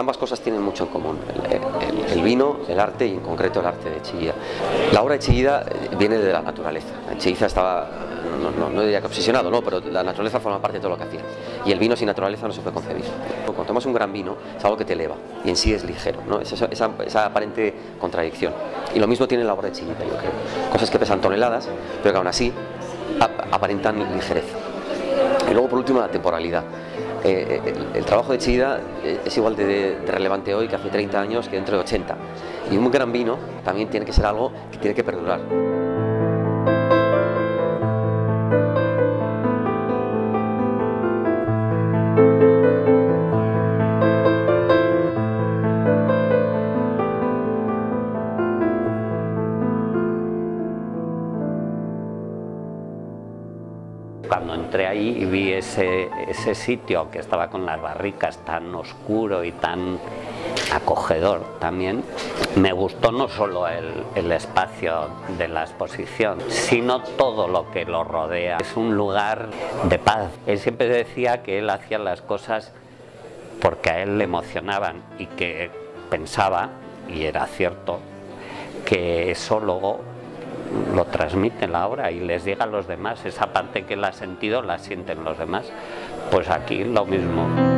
ambas cosas tienen mucho en común, el vino, el arte y en concreto el arte de Chillida. La obra de Chillida viene de la naturaleza. Chillida estaba, no diría que obsesionado, no, pero la naturaleza forma parte de todo lo que hacía. Y el vino sin naturaleza no se puede concebir. Cuando tomas un gran vino es algo que te eleva y en sí es ligero, ¿no? Esa aparente contradicción. Y lo mismo tiene la obra de Chillida, yo creo. Cosas que pesan toneladas, pero que aún así aparentan ligereza. Y luego, por último, la temporalidad. El trabajo de Chillida es igual de relevante hoy que hace 30 años que dentro de 80. Y un gran vino también tiene que ser algo que tiene que perdurar. Cuando entré ahí y vi ese sitio que estaba con las barricas tan oscuro y tan acogedor también, me gustó no solo el espacio de la exposición, sino todo lo que lo rodea. Es un lugar de paz. Él siempre decía que él hacía las cosas porque a él le emocionaban y que pensaba, y era cierto, que eso luego lo transmite la obra y les llega a los demás. Esa parte que él ha sentido la sienten los demás. Pues aquí lo mismo.